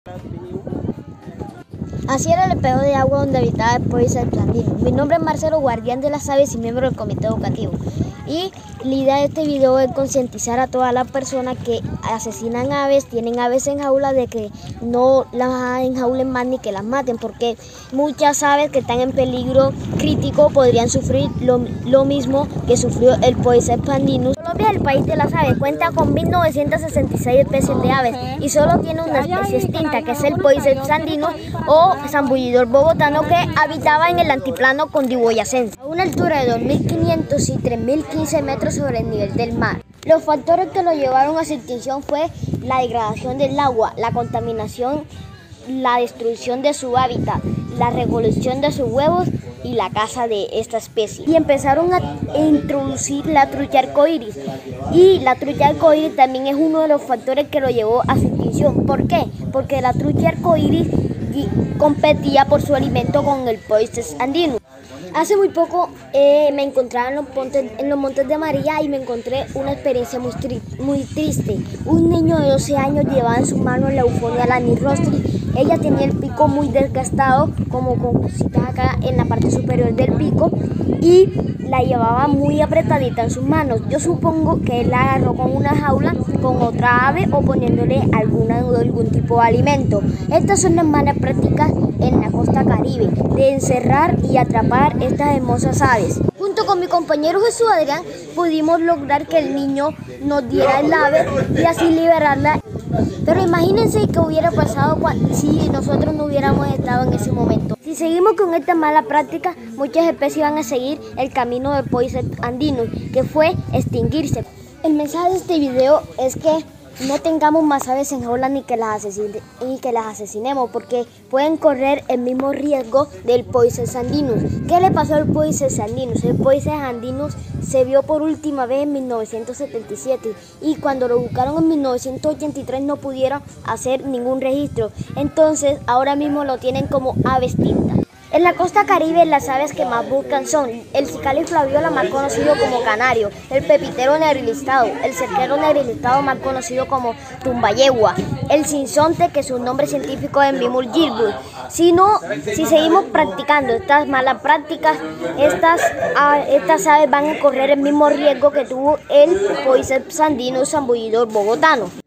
Así era el espejo de agua donde habitaba el Poiseps andino. Mi nombre es Marcelo, guardián de las aves y miembro del comité educativo. Y la idea de este video es concientizar a todas las personas que asesinan aves, tienen aves en jaula, de que no las enjaulen más ni que las maten, porque muchas aves que están en peligro crítico podrían sufrir lo mismo que sufrió el Poiseps andinus. Colombia es el país de las aves, cuenta con 1966 especies de aves y solo tiene una especie extinta, que es el Poiseps andinus o zambullidor bogotano, que habitaba en el altiplano cundiboyacense, a una altura de 2.500 y 3.015 metros sobre el nivel del mar. Los factores que lo llevaron a su extinción fue la degradación del agua, la contaminación, la destrucción de su hábitat, la recolección de sus huevos y la caza de esta especie. Y empezaron a introducir la trucha arcoíris. Y la trucha arcoíris también es uno de los factores que lo llevó a su extinción. ¿Por qué? Porque la trucha arcoíris competía por su alimento con el Poiseps andinus. Hace muy poco me encontraba en los montes de María y me encontré una experiencia muy triste. Un niño de 12 años llevaba en sus manos la Euphonia lanirostris. Ella tenía el pico muy desgastado, como con cositas acá en la parte superior del pico, y la llevaba muy apretadita en sus manos. Yo supongo que él la agarró con una jaula, con otra ave o poniéndole algún tipo de alimento. Estas son las malas prácticas en la costa Caribe, de encerrar y atrapar estas hermosas aves. Junto con mi compañero Jesús Adrián pudimos lograr que el niño nos diera el ave y así liberarla. Pero imagínense qué hubiera pasado si nosotros no hubiéramos estado en ese momento. Si seguimos con esta mala práctica, muchas especies van a seguir el camino del Poiseps andinus, que fue extinguirse. El mensaje de este video es que no tengamos más aves en jaula ni que las asesinemos, porque pueden correr el mismo riesgo del Poiseps andinus. ¿Qué le pasó al Poiseps andinus? El Poiseps andinus se vio por última vez en 1977 y cuando lo buscaron en 1983 no pudieron hacer ningún registro. Entonces ahora mismo lo tienen como ave extinta. En la costa Caribe las aves que más buscan son el cicale flaviola, más conocido como canario, el pepitero negrilistado, el cerquero negrilistado, más conocido como tumbayegua, el sinsonte, que su nombre científico es Mimul gilbul. Si seguimos practicando estas malas prácticas, estas aves van a correr el mismo riesgo que tuvo el Poiseps andinus zambullidor bogotano.